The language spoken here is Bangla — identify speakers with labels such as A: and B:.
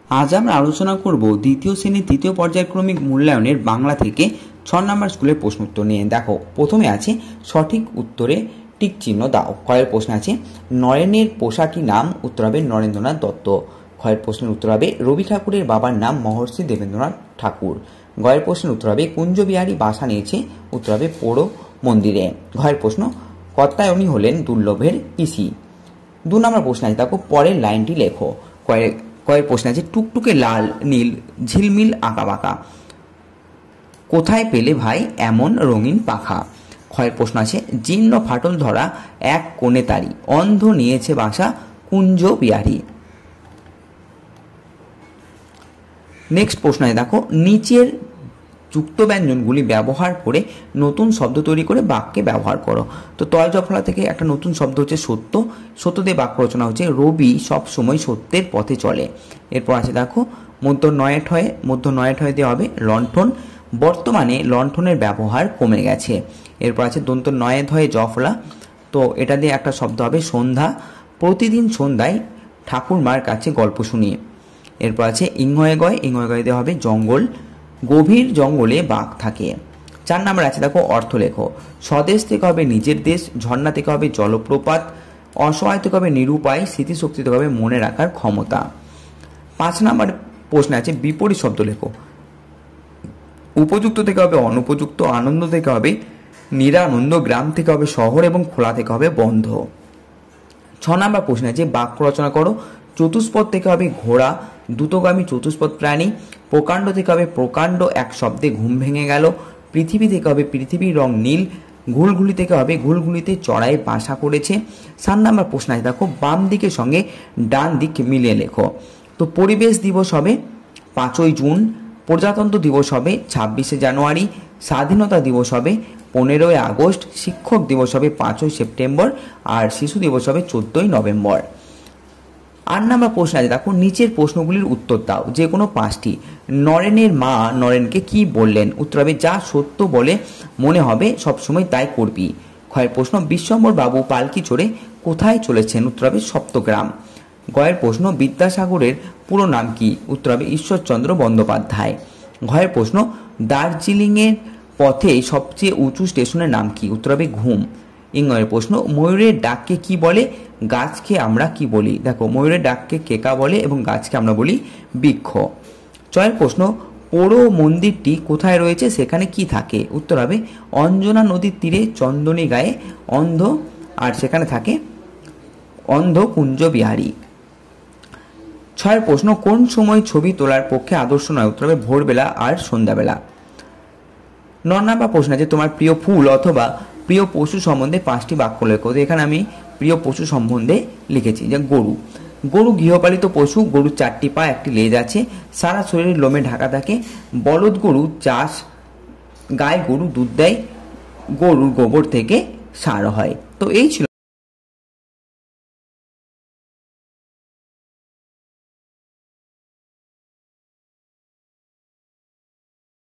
A: আজ আমরা আলোচনা করব দ্বিতীয় শ্রেণীর তৃতীয় পর্যায়ক্রমিক মূল্যায়নের বাংলা থেকে 6 নম্বর স্কুলের প্রশ্ন উত্তর নিয়ে। দেখো, প্রথমে আছে সঠিক উত্তরে টিক চিহ্ন দাও। কয়ের প্রশ্ন আছে নরেনের পোশাকি নাম, উত্তর হবে নরেন্দ্রনাথ দত্ত। ক্ষয়ের প্রশ্নের উত্তর হবে রবি ঠাকুরের বাবার নাম মহর্ষি দেবেন্দ্রনাথ ঠাকুর। গয়ের প্রশ্নের উত্তর হবে কুঞ্জবিহারী বাসা নিয়েছে, উত্তর হবে পোড়ো মন্দিরে। ঘয়ের প্রশ্ন কাত্যায়নী হলেন দুর্লভের পিসি। 2 নম্বর প্রশ্ন আছে দেখো পরের লাইনটি লেখো। কয়ের প্রশ্ন আছে টুকটুকে লাল নীল ঝিলমিল আঁকাবাঁকা, কোথায় পেলে ভাই এমন রঙিন পাখা। ক্ষয়ের প্রশ্ন আছে জীর্ণ ফাটল ধরা এক কোণে তারি, অন্ধ নিয়েছে বাসা কুঞ্জ বিহারী। নেক্সট প্রশ্ন আছে দেখো নিচের যুক্ত ব্যঞ্জনগুলি ব্যবহার করে নতুন শব্দ তৈরি করে বাক্যে ব্যবহার করো। তো তয় জফলা থেকে একটা নতুন শব্দ হচ্ছে সত্য। সত্য দিয়ে বাক্য রচনা হচ্ছে রবি সবসময় সত্যের পথে চলে। এরপর আছে দেখো মধ্য নয় ঠয়ে দেওয়া হবে লণ্ঠন, বর্তমানে লণ্ঠনের ব্যবহার কমে গেছে। এরপর আছে দন্ত নয়ে ধয়ে জফলা, তো এটা দিয়ে একটা শব্দ হবে সন্ধ্যা, প্রতিদিন সন্ধ্যায় ঠাকুরমার কাছে গল্প শুনিয়ে। এরপর আছে ইংহয়ে গয় দেওয়া হবে জঙ্গল, গভীর জঙ্গলে বাঘ থাকে। 4 নম্বর আছে দেখো অর্থ লেখো। স্বদেশ থেকে হবে নিজের দেশ, ঝর্ণা থেকে হবে জলপ্রপাত, অসহায় থেকে হবে নিরুপায়, স্মৃতিশক্তি থেকে হবে মনে রাখার ক্ষমতা। 5 নম্বর প্রশ্ন আছে বিপরীত শব্দ লেখো। উপযুক্ত থেকে হবে অনুপযুক্ত, আনন্দ থেকে হবে নিরানন্দ, গ্রাম থেকে হবে শহর এবং খোলা থেকে হবে বন্ধ। 6 নম্বর প্রশ্ন আছে বাক্য রচনা করো। চতুষ্পদ থেকে হবে ঘোড়া, দ্রুতগামী চতুষ্পদ প্রাণী, প্রকাণ্ড থেকে হবে প্রকাণ্ড এক শব্দে ঘুম ভেঙে গেল, পৃথিবী থেকে হবে পৃথিবীর রং নীল, ঘুলঘুলি থেকে হবে ঘুলঘুলিতে চড়াই বাসা করেছে। 7 নম্বর প্রশ্ন আছে দেখো বাম দিকের সঙ্গে ডান দিক মিলিয়ে লেখো। তো পরিবেশ দিবস হবে 5ই জুন, প্রজাতন্ত্র দিবস হবে 26শে জানুয়ারি, স্বাধীনতা দিবস হবে 15ই আগস্ট, শিক্ষক দিবস হবে 5ই সেপ্টেম্বর, আর শিশু দিবস হবে 14ই নভেম্বর। 8 নম্বর প্রশ্ন আছে দেখো নিচের প্রশ্নগুলির উত্তর দাও, যে কোনো 5টি। নরেনের মা নরেনকে কি বললেন, উত্তর হবে যা সত্য বলে মনে হবে সবসময় তাই করবি। ক্ষয়ের প্রশ্ন বিশ্বম্বর বাবু পালকি চড়ে কোথায় চলেছেন, উত্তর হবে সপ্তগ্রাম। গয়ের প্রশ্ন বিদ্যাসাগরের পুরো নাম কি, উত্তর হবে ঈশ্বরচন্দ্র বন্দ্যোপাধ্যায়। ঘয়ের প্রশ্ন দার্জিলিংয়ের পথে সবচেয়ে উঁচু স্টেশনের নাম কি, উত্তর হবে ঘুম। ইংরের প্রশ্ন ময়ূরের ডাককে কি বলে, গাছকে আমরা কি বলি। দেখো ময়ূরের ডাককে কেকা বলে এবং গাছকে আমরা বলি বৃক্ষ। চয়ের প্রশ্ন পোড়ো মন্দিরটি কোথায় রয়েছে, সেখানে কি থাকে, উত্তর হবে অঞ্জনা নদীর তীরে চন্দনী গায়ে অন্ধ, আর সেখানে থাকে অন্ধ কুঞ্জ বিহারী। 6 প্রশ্ন কোন সময় ছবি তোলার পক্ষে আদর্শ নয়, উত্তর হবে ভোরবেলা আর সন্ধ্যাবেলা। 9 নম্বর প্রশ্ন আছে তোমার প্রিয় ফুল অথবা প্রিয় পশু সম্বন্ধে 5টি বাক্য লেখো। তো এখানে আমি প্রিয় পশু সম্বন্ধে লিখেছি যে গরু গৃহপালিত পশু, গরুর 4টি পা 1টি লেজ আছে, সারা শরীরের লোমে ঢাকা থাকে, বলদ গরু চাষ, গায়ে গরু দুধ দেয়, গরুর গোবর থেকে সার হয়। তো এই ছিল